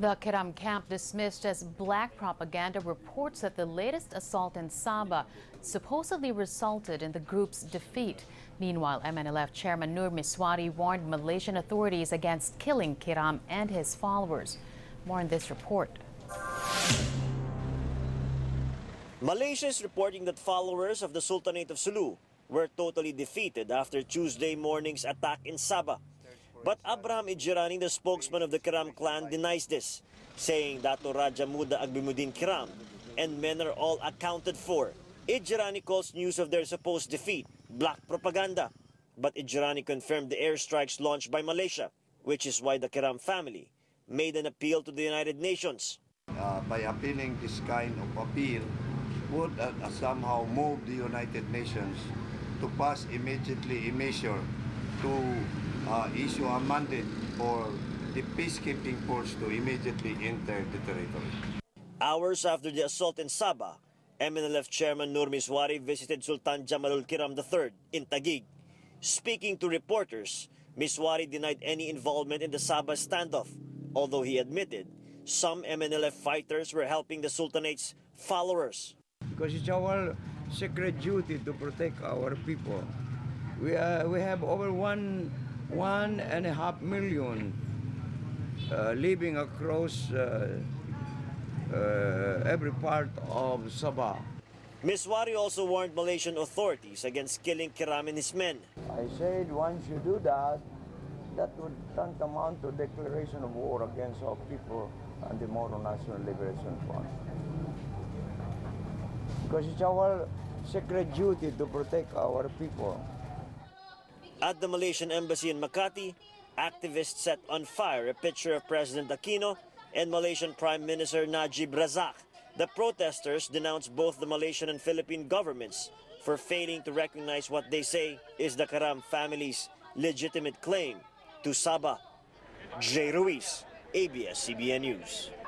The Kiram camp dismissed as black propaganda reports that the latest assault in Sabah supposedly resulted in the group's defeat. Meanwhile, MNLF Chairman Nur Miswari warned Malaysian authorities against killing Kiram and his followers. More in this report. Malaysia is reporting that followers of the Sultanate of Sulu were totally defeated after Tuesday morning's attack in Sabah. But Abraham Ijirani, the spokesman of the Kiram clan, denies this, saying Dato Raja Muda Agbimuddin Kiram and men are all accounted for. Ijirani calls news of their supposed defeat black propaganda. But Ijirani confirmed the airstrikes launched by Malaysia, which is why the Kiram family made an appeal to the United Nations. By appealing this kind of appeal would somehow move the United Nations to pass immediately a measure to issue a mandate for the peacekeeping force to immediately enter the territory. Hours after the assault in Sabah, MNLF Chairman Nur Miswari visited Sultan Jamalul Kiram III in Taguig. Speaking to reporters, Miswari denied any involvement in the Sabah standoff, although he admitted some MNLF fighters were helping the Sultanate's followers. Because it's our sacred duty to protect our people. We have over 1.5 million living across every part of Sabah. Miswari also warned Malaysian authorities against killing Kiram and his men. I said once you do that, that would tantamount to declaration of war against our people and the Moro National Liberation Front. Because it's our sacred duty to protect our people. At the Malaysian embassy in Makati, activists set on fire a picture of President Aquino and Malaysian Prime Minister Najib Razak. The protesters denounced both the Malaysian and Philippine governments for failing to recognize what they say is the Kiram family's legitimate claim to Sabah. J. Ruiz, ABS-CBN News.